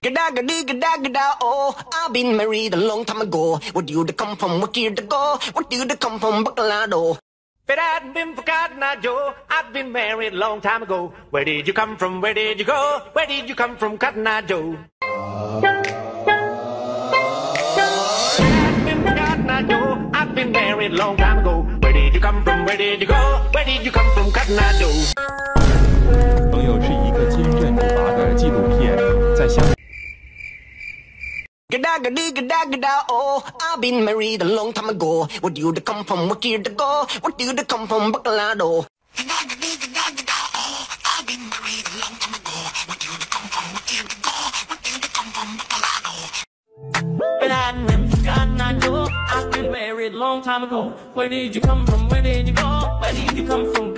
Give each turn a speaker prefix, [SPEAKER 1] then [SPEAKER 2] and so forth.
[SPEAKER 1] Gada gadi gada gada oh, I've been married a long time ago. Where do you come from? What year to go? What do you come from? Bacolado.
[SPEAKER 2] If it hadn't been for Cotton Eye Joe, I'd been married a long time ago. Where did you come from? Where did you go? Where did you come from, Cotton Eye Joe? If it hadn't been for Cotton Eye Joe, I'd been married a long time ago. Where did you come from? Where did you go? Where did you come from, Cotton Eye Joe?
[SPEAKER 3] 朋友是一个坚韧不拔的纪录片，在香。
[SPEAKER 1] Gada gadi gada gada oh, I've been married a long time ago. Where do you come from? What year to go? What do you come from? Bacolado. Gada gadi gada gada oh, I've been married a long time ago. Where do you come from? What year to go? What do you come from? Bacolado.
[SPEAKER 4] If it hadn't been for Cotton Eye Joe, I've been married a long time ago. Where did you come from? Where did you go? Where did you come from?